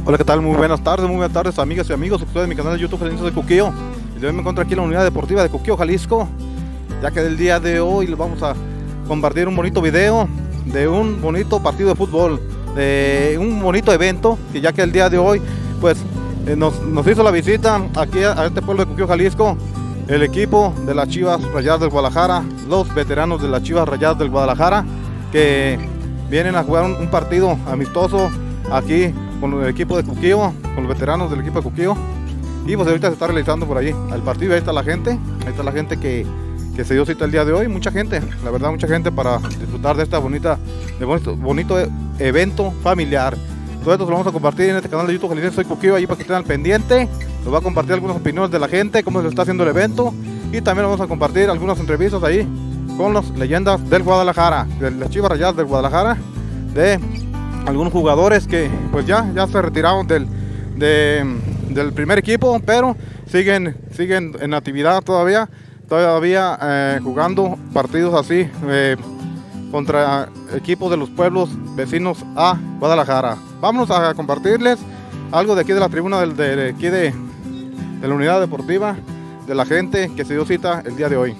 Hola, ¿qué tal? Muy buenas tardes amigas y amigos, ustedes de mi canal de YouTube Jalisco de Cuquío. Y hoy me encuentro aquí en la unidad deportiva de Cuquío, Jalisco, ya que el día de hoy les vamos a compartir un bonito video de un bonito partido de fútbol, de un bonito evento, que ya que el día de hoy pues nos hizo la visita aquí a este pueblo de Cuquío, Jalisco, el equipo de las Chivas Rayadas del Guadalajara, los veteranos de las Chivas Rayadas del Guadalajara, que vienen a jugar un partido amistoso aquí con el equipo de Cuquío, con los veteranos del equipo de Cuquío. Y pues ahorita se está realizando por allí el partido. Ahí está la gente que se dio cita el día de hoy. Mucha gente, la verdad, mucha gente para disfrutar de esta bonito evento familiar. Todo esto lo vamos a compartir en este canal de YouTube Jalisco Soy Cuquío, ahí para que estén al pendiente. Nos va a compartir algunas opiniones de la gente, cómo se está haciendo el evento, y también vamos a compartir algunas entrevistas ahí con las leyendas del Guadalajara, de las Chivas Rayadas del Guadalajara, de algunos jugadores que pues ya se retiraron del primer equipo, pero siguen en actividad todavía jugando partidos así contra equipos de los pueblos vecinos a Guadalajara. Vamos a compartirles algo de aquí de la tribuna de la unidad deportiva, de la gente que se dio cita el día de hoy.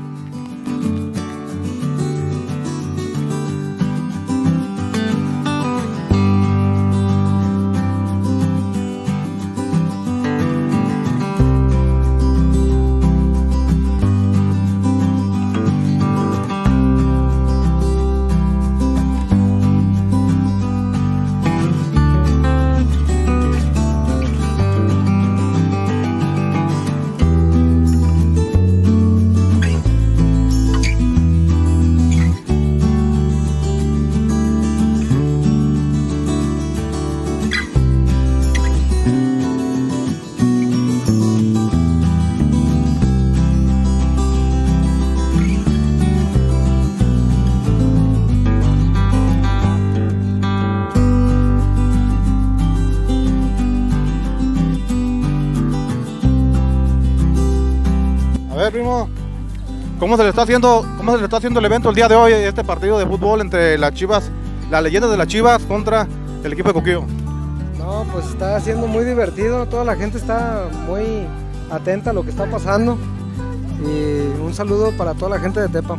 Primo, ¿cómo se le está haciendo el evento el día de hoy, este partido de fútbol entre las Chivas, las leyendas de las Chivas contra el equipo de Cuquío? No, pues está siendo muy divertido, toda la gente está muy atenta a lo que está pasando, y un saludo para toda la gente de Tepa.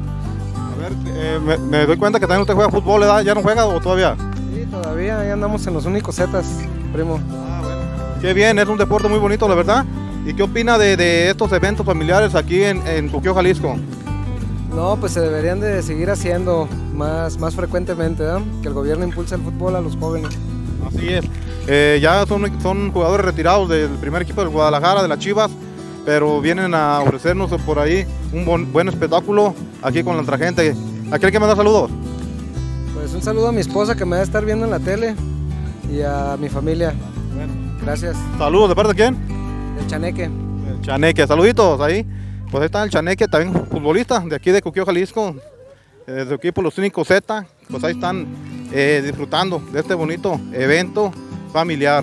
A ver, me doy cuenta que también usted juega fútbol, ¿verdad? ¿Ya no juega o todavía? Sí, todavía, ahí andamos en los únicos zetas, primo. Ah, bueno. Qué bien, es un deporte muy bonito, la verdad. ¿Y qué opina de estos eventos familiares aquí en Cuquío, Jalisco? No, pues se deberían de seguir haciendo más frecuentemente, ¿verdad? Que el gobierno impulse el fútbol a los jóvenes. Así es. Ya son jugadores retirados del primer equipo del Guadalajara, de las Chivas, pero vienen a ofrecernos por ahí un buen espectáculo aquí con nuestra gente. ¿A quién que me da saludos? Pues un saludo a mi esposa que me va a estar viendo en la tele y a mi familia. Bueno. Gracias. Saludos, ¿de parte de quién? El Chaneque. El Chaneque, saluditos ahí. Pues ahí está el Chaneque, también futbolista de aquí de Cuquío, Jalisco, de su equipo Los Únicos Z. Pues ahí están disfrutando de este bonito evento familiar.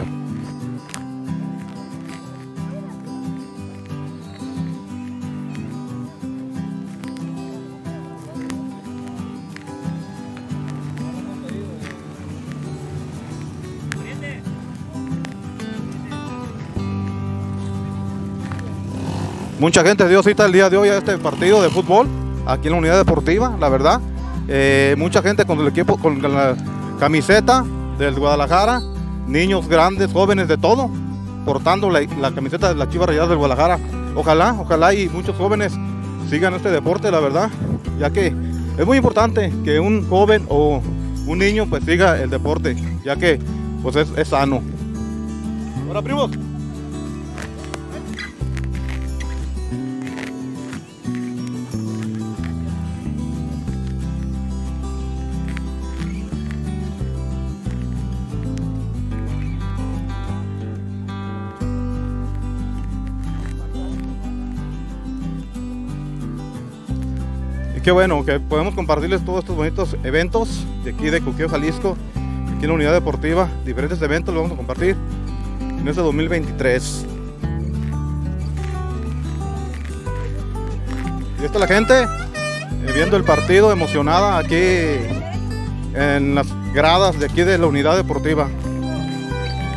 Mucha gente dio cita el día de hoy a este partido de fútbol aquí en la unidad deportiva, la verdad. Mucha gente con el equipo, con la camiseta del Guadalajara, niños, grandes, jóvenes, de todo, portando la camiseta de las Chivas Rayadas del Guadalajara. Ojalá y muchos jóvenes sigan este deporte, la verdad, ya que es muy importante que un joven o un niño pues siga el deporte, ya que pues es sano. Hola, primos. Qué bueno que podemos compartirles todos estos bonitos eventos de aquí de Cuquío, Jalisco, aquí en la unidad deportiva. Diferentes eventos los vamos a compartir en este 2023. Y esta es la gente viendo el partido emocionada aquí en las gradas de aquí de la unidad deportiva.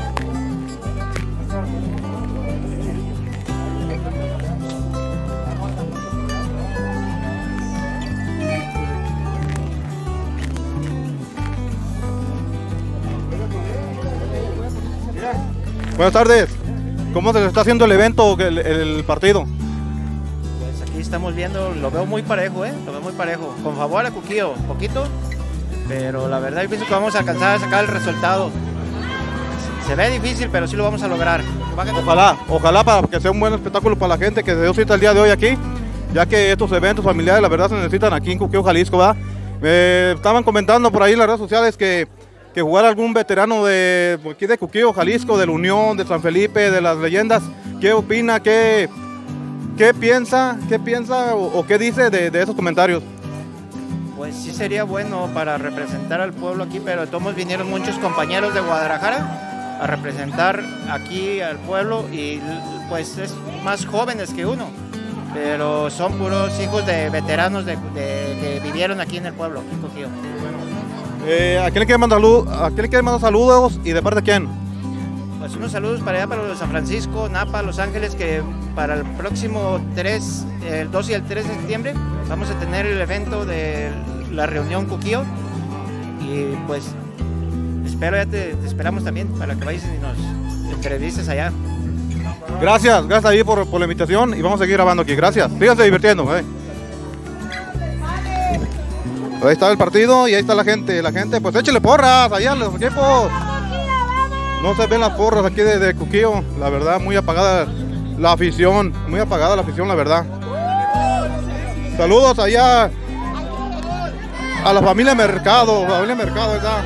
Buenas tardes. ¿Cómo se está haciendo el evento, el partido? Pues aquí estamos viendo, lo veo muy parejo, lo veo muy parejo. Con favor a Cuquío, poquito, pero la verdad yo pienso que vamos a alcanzar a sacar el resultado. Se ve difícil, pero sí lo vamos a lograr. Ojalá para que sea un buen espectáculo para la gente que se dio cita el día de hoy aquí, ya que estos eventos familiares la verdad se necesitan aquí en Cuquío, Jalisco, ¿verdad? Estaban comentando por ahí en las redes sociales que jugar algún veterano de aquí de Cuquío, Jalisco, de la Unión, de San Felipe, de las Leyendas. ¿Qué opina? ¿Qué piensa? ¿Qué piensa o qué dice de esos comentarios? Pues sí sería bueno para representar al pueblo aquí, pero de todos modos vinieron muchos compañeros de Guadalajara a representar aquí al pueblo y pues es más jóvenes que uno, pero son puros hijos de veteranos que vivieron aquí en el pueblo, aquí en Cuquío. ¿A quién le quiere mandar saludos y de parte de quién? Pues unos saludos para allá, para los de San Francisco, Napa, Los Ángeles, que para el próximo el 2 y el 3 de septiembre vamos a tener el evento de la reunión Cuquío y pues espero, ya te esperamos también para que vayas y nos entrevistes allá. Gracias ahí por la invitación y vamos a seguir grabando aquí, gracias, síganse divirtiendo. Ahí está el partido y ahí está la gente, pues échale porras allá a los equipos. No se ven las porras aquí de Cuquío, la verdad muy apagada la afición, la verdad. Saludos allá a la familia Mercado, está.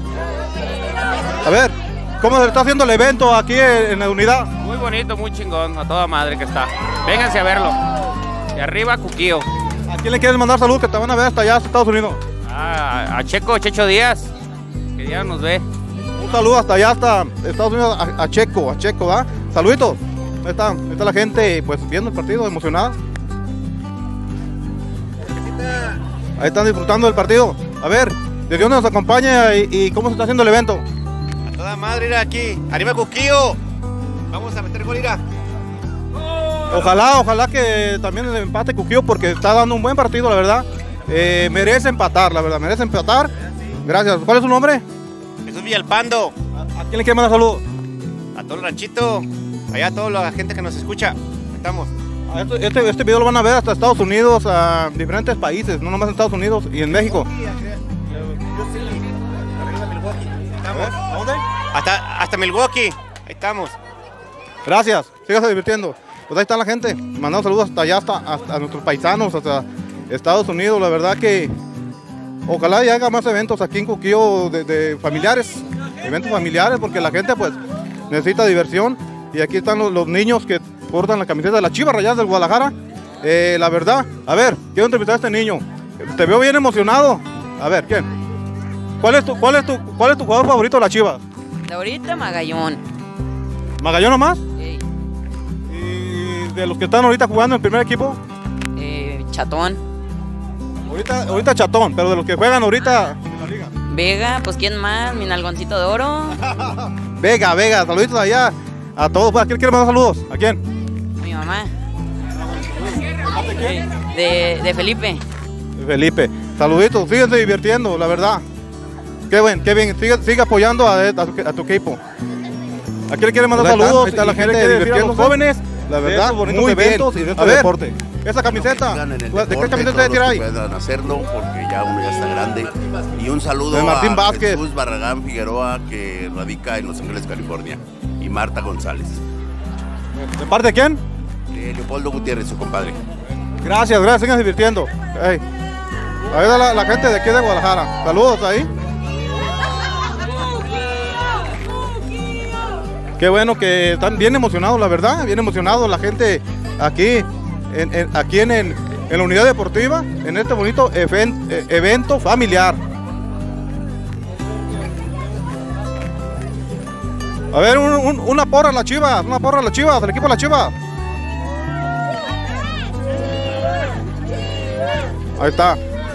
A ver, ¿cómo se está haciendo el evento aquí en la unidad? Muy bonito, muy chingón, a toda madre que está. Vénganse a verlo. De arriba, Cuquío. ¿A quién le quieres mandar salud que te van a ver hasta allá, hasta Estados Unidos? A Checho Díaz, que ya nos ve. Un saludo hasta allá, hasta Estados Unidos, a Checo, ¿va? Saluditos. Ahí está la gente, pues, viendo el partido, emocionada. Ahí están disfrutando del partido. A ver, ¿desde dónde nos acompaña y cómo se está haciendo el evento? A toda madre, ir aquí. ¡Arriba, Cuquío! Vamos a meter gol, ira. Ojalá que también el empate Cuquío porque está dando un buen partido, la verdad. Merece empatar, la verdad, merece empatar. Gracias. ¿Cuál es su nombre? Jesús Villalpando. ¿A quién le quiere mandar saludos? A todo el ranchito. Allá a toda la gente que nos escucha. Estamos. Este video lo van a ver hasta Estados Unidos, a diferentes países, no nomás en Estados Unidos y en México. ¿A dónde? Hasta Milwaukee. Ahí estamos. Gracias, síganse divirtiendo. Pues ahí está la gente, mandamos saludos hasta allá, hasta nuestros paisanos, hasta Estados Unidos. La verdad que ojalá y haga más eventos aquí en Cuquío de familiares, eventos familiares, porque la gente pues necesita diversión. Y aquí están los niños que portan la camiseta de las Chivas Rayadas del Guadalajara. La verdad, a ver, quiero entrevistar a este niño. Te veo bien emocionado. A ver, ¿quién? ¿Cuál es tu jugador favorito de las Chivas? De ahorita, Magallón. ¿Magallón nomás? Sí. ¿Y de los que están ahorita jugando en el primer equipo? Chatón. Ahorita Chatón, pero de los que juegan ahorita en la liga. Vega, pues ¿quién más? Mi nalgoncito de oro. Vega, saluditos allá a todos. ¿A quién quiere mandar saludos? ¿A quién? Mi mamá. De Felipe. Felipe, saluditos, síguense divirtiendo, la verdad. Qué bien, sigue apoyando a tu equipo. ¿A quién le quiere mandar saludos? Ahí está la gente divirtiendo, jóvenes, la verdad, muy eventos y de este deporte. Esa camiseta, ¿de qué camiseta se tira ahí? Puedan hacerlo porque ya uno ya está grande. Y un saludo de Martín a Vázquez. Jesús Barragán Figueroa, que radica en Los Ángeles, California. Y Marta González. ¿De parte de quién? De Leopoldo Gutiérrez, su compadre. Gracias, sigan divirtiendo. Ahí está la gente de aquí de Guadalajara. Saludos ahí. Qué bueno que están bien emocionados, la verdad, bien emocionados la gente aquí en la unidad deportiva, en este bonito evento familiar. A ver, una porra a las Chivas, el equipo de las Chivas. Ahí está.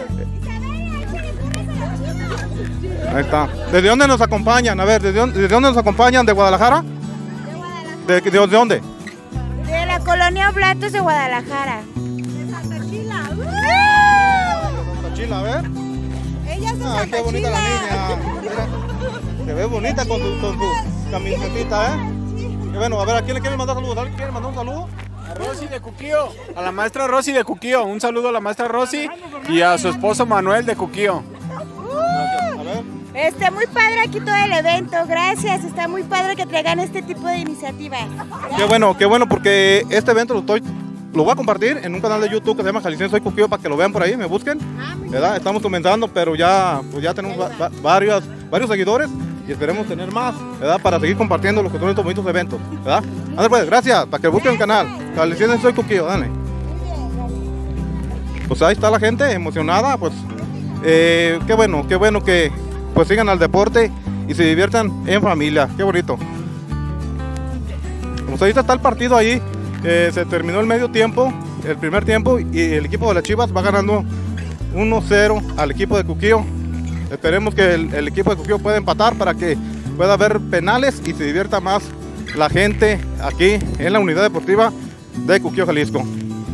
Ahí está. ¿Desde dónde nos acompañan? A ver, ¿desde dónde nos acompañan? ¿De Guadalajara? ¿De dónde? De la colonia Oblatos de Guadalajara. De Santa Chila. Santa Chila, a ver. Ella es de Santa qué bonita Chila. la niña. Mira, se ve bonita con su camisetita, ¿eh? Y bueno, a ver, ¿a quién le quieren mandar saludos? ¿Alguien quiere mandar un saludo? A Rosy de Cuquío, a la maestra Rosy de Cuquío. Un saludo a la maestra Rosy y a su esposo Manuel de Cuquío. A ver. Muy padre aquí todo el evento, gracias. Está muy padre que traigan este tipo de iniciativas. Qué bueno, porque este evento lo voy a compartir en un canal de YouTube que se llama Jalisciense Soy Cuquío para que lo vean por ahí, me busquen. ¿Verdad? Estamos comenzando, pero ya tenemos varios seguidores y esperemos tener más, ¿verdad? Para seguir compartiendo los que son estos bonitos eventos, ¿verdad? Andrés, pues, gracias, para que busquen el canal. Jalisciense Soy Cuquío, dale. Pues ahí está la gente emocionada, pues qué bueno que pues sigan al deporte y se diviertan en familia, qué bonito. Pues ahorita está el partido ahí, se terminó el medio tiempo, el primer tiempo, y el equipo de las Chivas va ganando 1-0 al equipo de Cuquío. Esperemos que el equipo de Cuquío pueda empatar para que pueda haber penales y se divierta más la gente aquí en la unidad deportiva de Cuquío, Jalisco.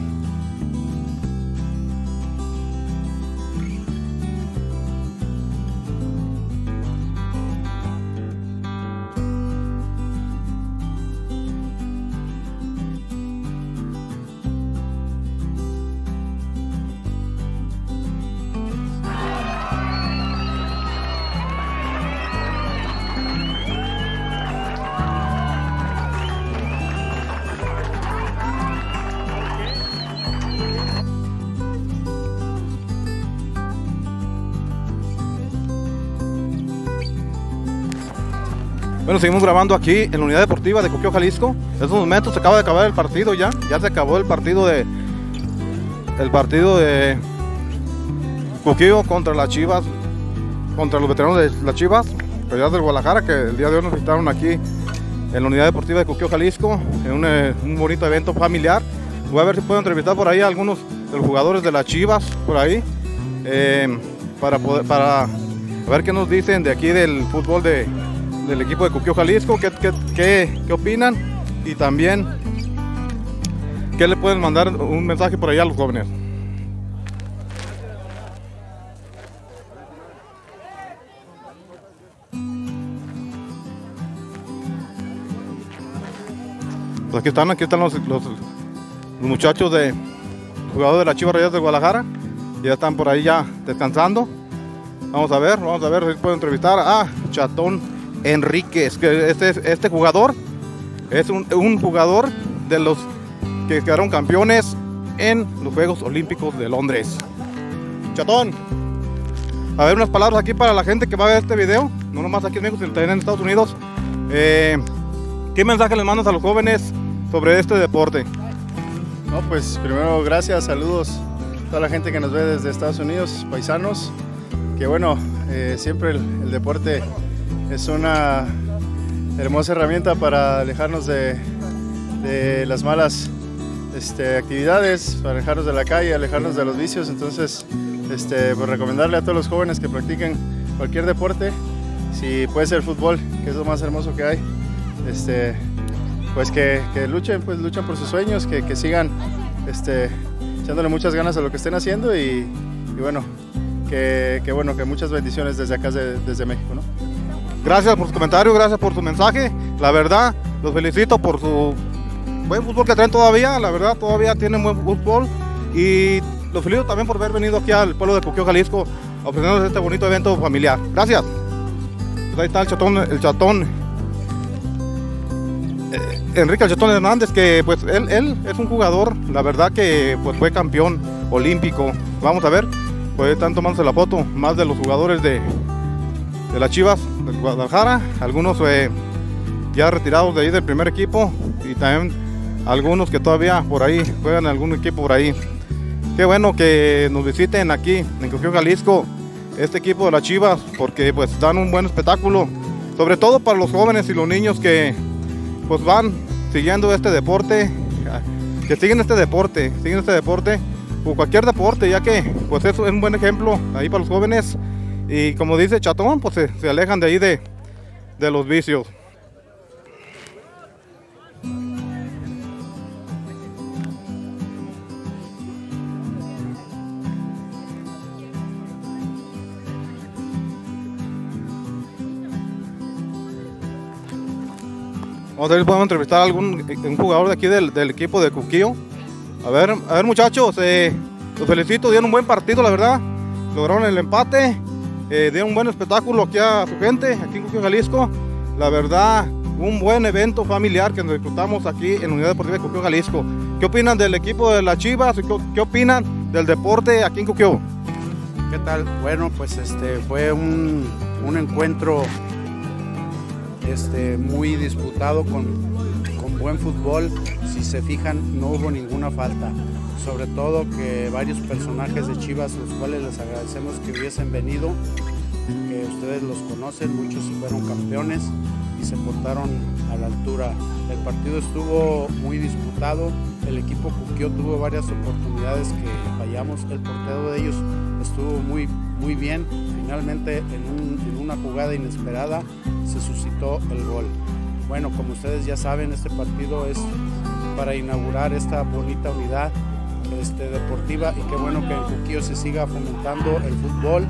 Bueno, seguimos grabando aquí en la unidad deportiva de Cuquío, Jalisco. En estos momentos se acaba de acabar el partido ya se acabó el partido de Cuquío contra las Chivas, contra los veteranos de las Chivas, Rayadas del Guadalajara, que el día de hoy nos visitaron aquí en la unidad deportiva de Cuquío, Jalisco, en un bonito evento familiar. Voy a ver si puedo entrevistar por ahí a algunos de los jugadores de las Chivas, por ahí, para ver qué nos dicen de aquí del fútbol del equipo de Cuquío, Jalisco, qué opinan, y también qué le pueden mandar un mensaje por allá a los jóvenes. Pues aquí están los muchachos de jugadores de la Chivas Rayadas de Guadalajara, ya están por ahí ya descansando. Vamos a ver si puedo entrevistar a Chatón Enríquez, que este jugador es un jugador de los que quedaron campeones en los Juegos Olímpicos de Londres. Chatón, a ver, unas palabras aquí para la gente que va a ver este video, no nomás aquí en México, sino también en Estados Unidos. ¿Qué mensaje les mandas a los jóvenes sobre este deporte? No, pues primero gracias, saludos a toda la gente que nos ve desde Estados Unidos, paisanos, que bueno, siempre el deporte es una hermosa herramienta para alejarnos de las malas actividades, para alejarnos de la calle, alejarnos de los vicios. Entonces, pues recomendarle a todos los jóvenes que practiquen cualquier deporte, si puede ser fútbol, que es lo más hermoso que hay, pues que luchan por sus sueños, que sigan echándole muchas ganas a lo que estén haciendo y bueno, que muchas bendiciones desde acá, desde México, ¿no? Gracias por su comentario, gracias por su mensaje. La verdad, los felicito por su buen fútbol que traen todavía. La verdad, todavía tienen buen fútbol. Y los felicito también por haber venido aquí al pueblo de Cuquío, Jalisco, a ofrecernos este bonito evento familiar. Gracias. Pues ahí está el chatón Enrique el Chatón Hernández, que pues él es un jugador, la verdad que pues fue campeón olímpico. Vamos a ver, pues están tomándose la foto más de los jugadores de las Chivas del Guadalajara, algunos ya retirados de ahí del primer equipo, y también algunos que todavía por ahí juegan en algún equipo por ahí. Qué bueno que nos visiten aquí en Cuquío, Jalisco, este equipo de las Chivas, porque pues dan un buen espectáculo, sobre todo para los jóvenes y los niños que pues van siguiendo este deporte, que siguen este deporte o cualquier deporte, ya que pues eso es un buen ejemplo ahí para los jóvenes. Y como dice Chatón, pues se alejan de ahí de los vicios. Vamos a ver si podemos entrevistar a un jugador de aquí del equipo de Cuquío. A ver muchachos, los felicito, dieron un buen partido, la verdad. Lograron el empate, dieron un buen espectáculo aquí a su gente, aquí en Cuquío, Jalisco. La verdad, un buen evento familiar que nos disfrutamos aquí en la Unidad Deportiva de Cuquío, Jalisco. ¿Qué opinan del equipo de las Chivas? ¿Qué opinan del deporte aquí en Cuquío? ¿Qué tal? Bueno, pues fue un encuentro muy disputado con buen fútbol. Si se fijan, no hubo ninguna falta. Sobre todo que varios personajes de Chivas, los cuales les agradecemos que hubiesen venido, que ustedes los conocen, muchos fueron campeones y se portaron a la altura. El partido estuvo muy disputado, el equipo Cuquío tuvo varias oportunidades que fallamos, el portero de ellos estuvo muy bien. Finalmente en una jugada inesperada se suscitó el gol. Bueno, como ustedes ya saben, este partido es para inaugurar esta bonita unidad deportiva, y qué bueno que en Cuquío se siga fomentando el fútbol.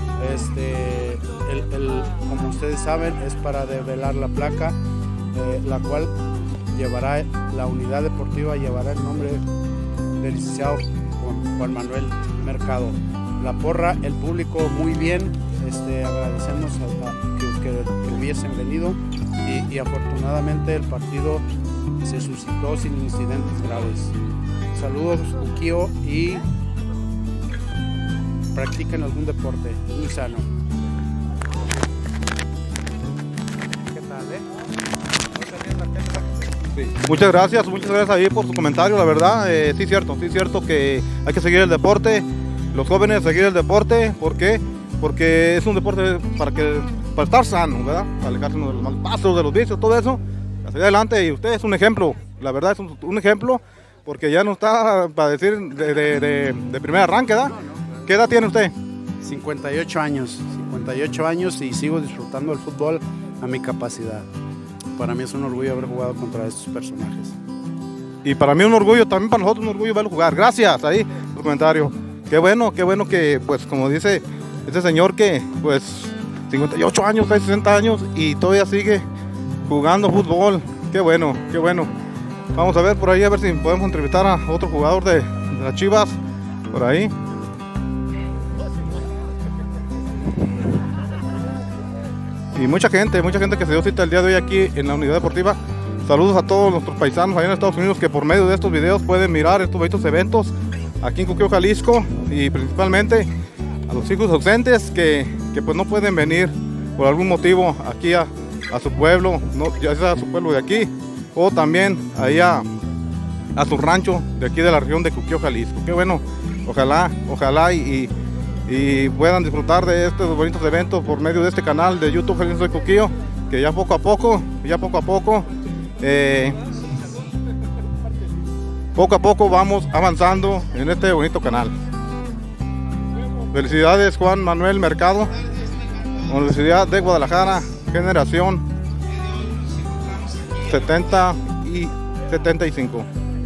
Como ustedes saben, es para develar la placa, la cual llevará, la unidad deportiva llevará el nombre del licenciado Juan Manuel Mercado. La porra, el público muy bien, agradecemos que hubiesen venido y afortunadamente el partido se suscitó sin incidentes graves. Saludos Cuquío y practiquen algún deporte, muy sano. ¿Qué tal, Sí. Muchas gracias ahí por su comentario, la verdad, sí es cierto que hay que seguir el deporte, los jóvenes seguir el deporte. ¿Por qué? Porque es un deporte para estar sano, ¿verdad? Para alejarse de los malos pasos, de los vicios, todo eso, hacia adelante. Y usted es un ejemplo, la verdad es un ejemplo, porque ya no está para decir de primer arranque, ¿verdad? ¿Qué edad tiene usted? 58 años y sigo disfrutando del fútbol a mi capacidad. Para mí es un orgullo haber jugado contra estos personajes. Y para mí un orgullo, también para nosotros un orgullo verlo jugar. Gracias ahí por el comentario. Qué bueno que, pues como dice este señor, que pues 58 años, casi 60 años y todavía sigue jugando fútbol. Qué bueno. Vamos a ver por ahí, a ver si podemos entrevistar a otro jugador de las Chivas, por ahí. Y mucha gente que se dio cita el día de hoy aquí en la Unidad Deportiva. Saludos a todos nuestros paisanos allá en Estados Unidos que por medio de estos videos pueden mirar estos eventos aquí en Cuquío, Jalisco, y principalmente a los hijos ausentes que pues no pueden venir por algún motivo aquí a su pueblo, ya sea a su pueblo de aquí o también ahí a su rancho de aquí de la región de Cuquío, Jalisco. Qué bueno, ojalá y puedan disfrutar de estos bonitos eventos por medio de este canal de YouTube Jalisco de Cuquío, que ya poco a poco vamos avanzando en este bonito canal. Felicidades Juan Manuel Mercado, Universidad de Guadalajara, generación 70 y 75.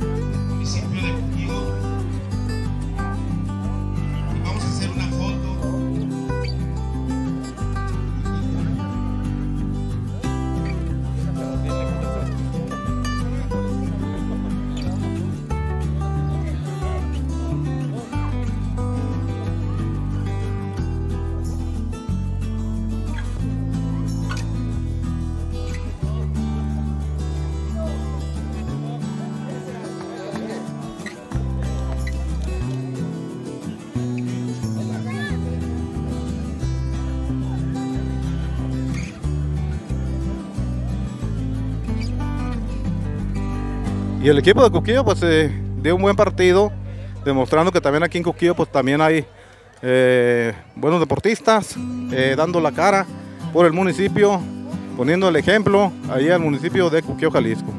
Y el equipo de Cuquío pues dio un buen partido, demostrando que también aquí en Cuquío pues también hay buenos deportistas, dando la cara por el municipio, poniendo el ejemplo ahí al municipio de Cuquío, Jalisco.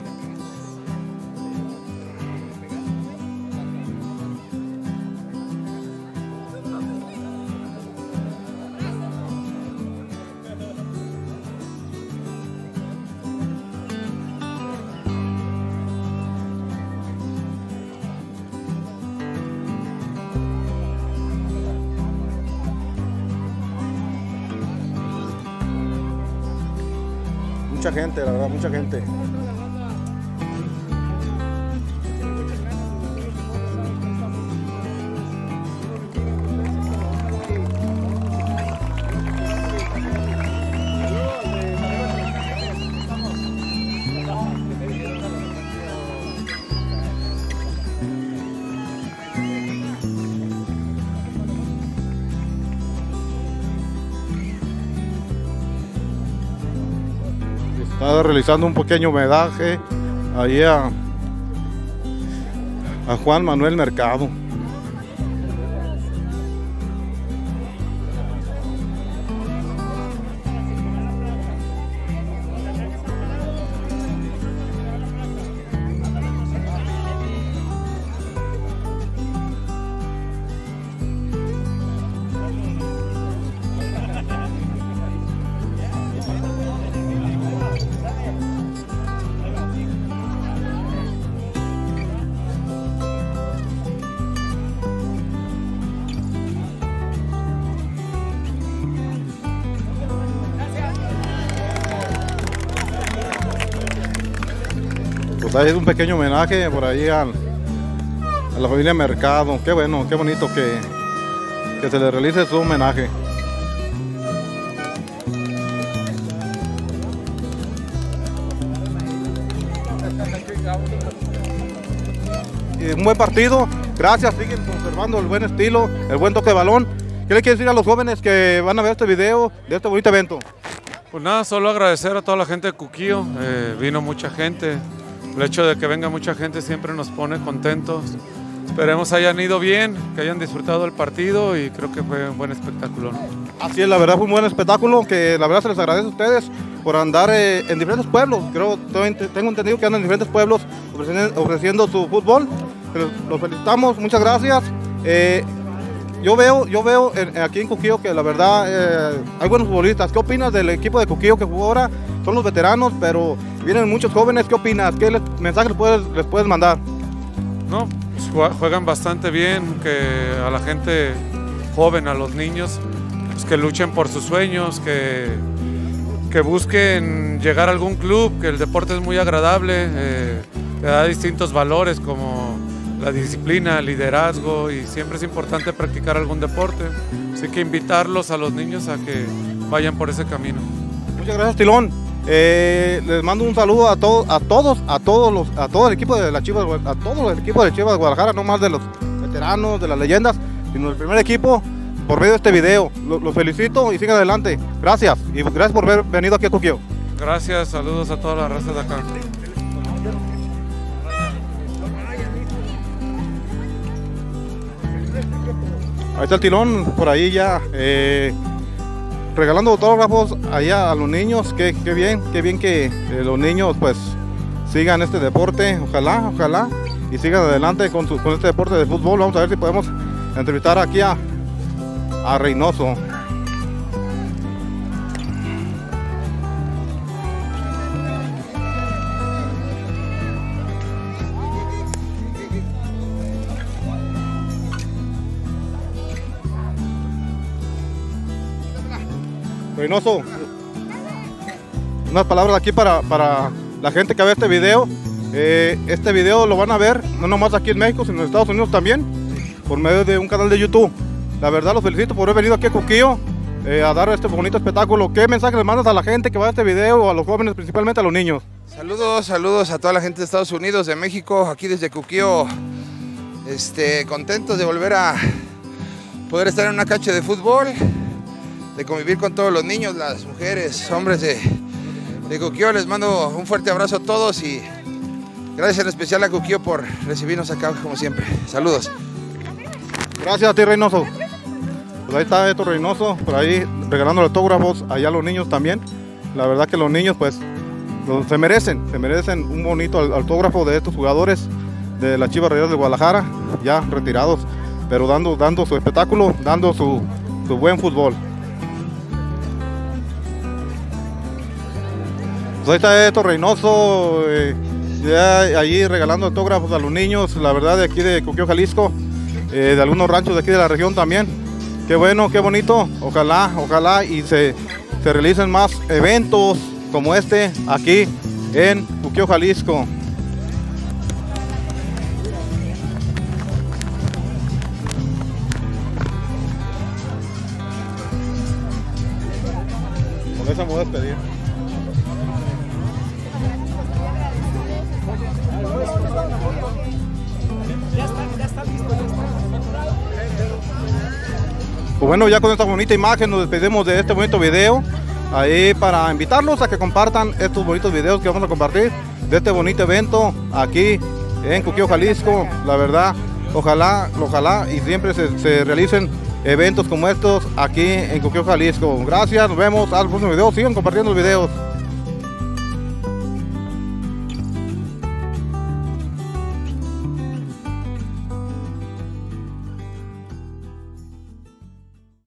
Mucha gente, la verdad, mucha gente. Está realizando un pequeño homenaje ahí a Juan Manuel Mercado. Pues hay un pequeño homenaje por ahí a la familia Mercado. Qué bueno, qué bonito que se le realice su homenaje. Y un buen partido, gracias, siguen conservando el buen estilo, el buen toque de balón. ¿Qué le quiere decir a los jóvenes que van a ver este video de este bonito evento? Pues nada, solo agradecer a toda la gente de Cuquío, vino mucha gente, el hecho de que venga mucha gente siempre nos pone contentos. Esperemos hayan ido bien, que hayan disfrutado el partido y creo que fue un buen espectáculo, ¿no? Así es, la verdad fue un buen espectáculo, que la verdad se les agradece a ustedes por andar en diferentes pueblos. Tengo entendido que andan en diferentes pueblos ofreciendo su fútbol. Los felicitamos, muchas gracias. Yo veo aquí en Cuquío que la verdad hay buenos futbolistas. ¿Qué opinas del equipo de Cuquío que jugó ahora? Son los veteranos, pero vienen muchos jóvenes. ¿Qué opinas? ¿Qué mensaje les puedes mandar? No, pues juegan bastante bien, que a la gente joven, a los niños, pues que luchen por sus sueños, que busquen llegar a algún club, que el deporte es muy agradable, te da distintos valores como la disciplina, el liderazgo, y siempre es importante practicar algún deporte. Así que invitarlos a los niños a que vayan por ese camino. Muchas gracias, Tilón. Les mando un saludo a todo el equipo de las Chivas, a todos los equipos de Chivas de Guadalajara, no más de los veteranos, de las leyendas, sino del primer equipo, por medio de este video. Los felicito y sigan adelante. Gracias, y gracias por haber venido aquí a Cuquío. Gracias, saludos a toda la raza de acá. Ahí está el Tilón, por ahí ya, regalando autógrafos allá a los niños. Qué bien que los niños pues sigan este deporte, ojalá, y sigan adelante con este deporte de fútbol. Vamos a ver si podemos entrevistar aquí a Reynoso. Reynoso, unas palabras aquí para la gente que ve este video. Este video lo van a ver no nomás aquí en México, sino en Estados Unidos también, por medio de un canal de YouTube. La verdad los felicito por haber venido aquí a Cuquío a dar este bonito espectáculo. ¿Qué mensaje les mandas a la gente que va a este video, a los jóvenes, principalmente a los niños? Saludos a toda la gente de Estados Unidos, de México, aquí desde Cuquío. Contentos de volver a poder estar en una cancha de fútbol, de convivir con todos los niños, las mujeres, hombres de Cuquío. Les mando un fuerte abrazo a todos y gracias en especial a Cuquío por recibirnos acá como siempre. Saludos. Gracias a ti, Reynoso. Pues ahí está Héctor Reynoso, por ahí regalando autógrafos allá a los niños también. La verdad que los niños pues se merecen un bonito autógrafo de estos jugadores de las Chivas Rayadas de Guadalajara, ya retirados, pero dando su espectáculo, dando su buen fútbol. Pues ahí está Héctor Reynoso, ya allí regalando autógrafos a los niños, la verdad, de aquí de Cuquío, Jalisco, de algunos ranchos de aquí de la región también. Qué bueno, qué bonito, ojalá y se realicen más eventos como este aquí en Cuquío, Jalisco. Con esa me voy a despedir. Pues bueno, ya con esta bonita imagen nos despedimos de este bonito video. ahí para invitarlos a que compartan estos bonitos videos que vamos a compartir de este bonito evento aquí en Coquillo, Jalisco. La verdad, ojalá y siempre se realicen eventos como estos aquí en Coquillo, Jalisco. Gracias, nos vemos al próximo video, sigan compartiendo los videos.